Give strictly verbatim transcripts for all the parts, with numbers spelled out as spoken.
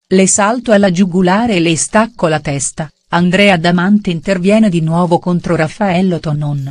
le salto alla giugulare e le stacco la testa, Andrea Damante interviene di nuovo contro Raffaello Tonon.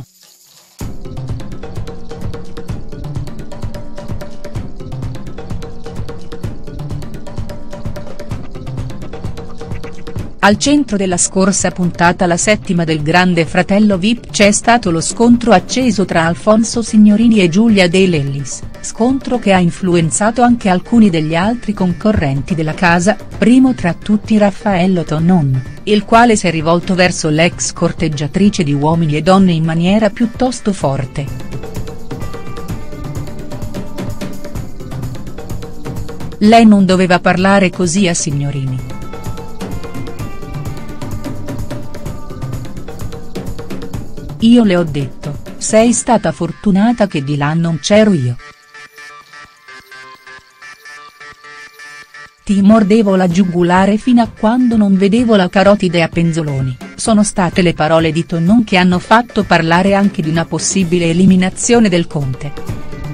Al centro della scorsa puntata, la settima del Grande Fratello V I P, c'è stato lo scontro acceso tra Alfonso Signorini e Giulia De Lellis, scontro che ha influenzato anche alcuni degli altri concorrenti della casa, primo tra tutti Raffaello Tonon, il quale si è rivolto verso l'ex corteggiatrice di Uomini e Donne in maniera piuttosto forte. Lei non doveva parlare così a Signorini. Io le ho detto, sei stata fortunata che di là non c'ero io. Ti mordevo la giugulare fino a quando non vedevo la carotide a penzoloni, sono state le parole di Tonon che hanno fatto parlare anche di una possibile eliminazione del Conte.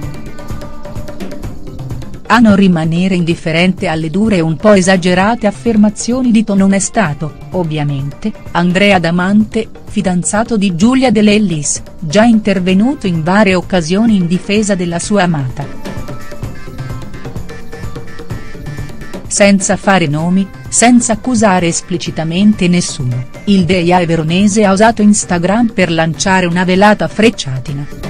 A non rimanere indifferente alle dure e un po' esagerate affermazioni di Tonon è stato, ovviamente, Andrea Damante, fidanzato di Giulia De Lellis, già intervenuto in varie occasioni in difesa della sua amata. Senza fare nomi, senza accusare esplicitamente nessuno, il D J veronese ha usato Instagram per lanciare una velata frecciatina.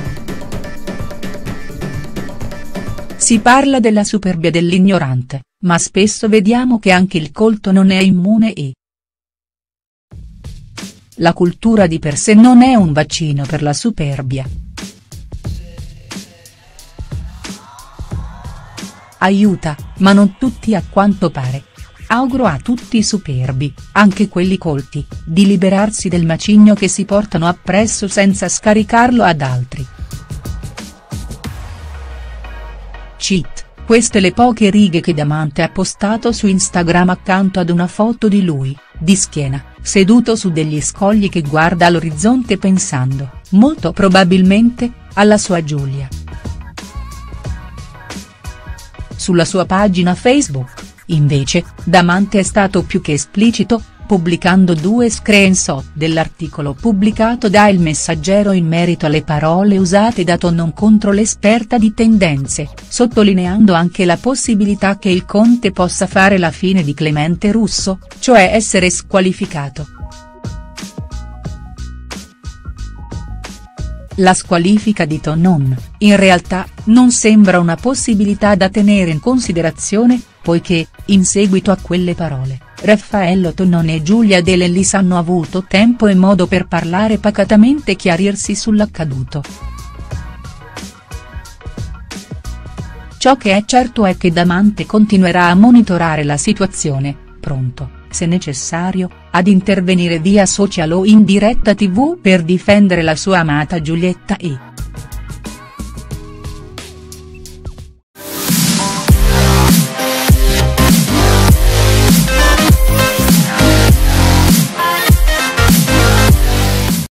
Si parla della superbia dell'ignorante, ma spesso vediamo che anche il colto non è immune e la cultura di per sé non è un vaccino per la superbia. Aiuta, ma non tutti a quanto pare. Auguro a tutti i superbi, anche quelli colti, di liberarsi del macigno che si portano appresso senza scaricarlo ad altri. Cheat, queste le poche righe che Damante ha postato su Instagram accanto ad una foto di lui, di schiena, seduto su degli scogli che guarda all'orizzonte pensando, molto probabilmente, alla sua Giulia. Sulla sua pagina Facebook, invece, Damante è stato più che esplicito, pubblicando due screenshot dell'articolo pubblicato da Il Messaggero in merito alle parole usate da Tonon contro l'esperta di tendenze, sottolineando anche la possibilità che il Conte possa fare la fine di Clemente Russo, cioè essere squalificato. La squalifica di Tonon, in realtà, non sembra una possibilità da tenere in considerazione, poiché, in seguito a quelle parole, Raffaello Tonon e Giulia De Lellis hanno avuto tempo e modo per parlare pacatamente e chiarirsi sull'accaduto. Ciò che è certo è che Damante continuerà a monitorare la situazione, pronto, se necessario, ad intervenire via social o in diretta tivù per difendere la sua amata Giulietta e.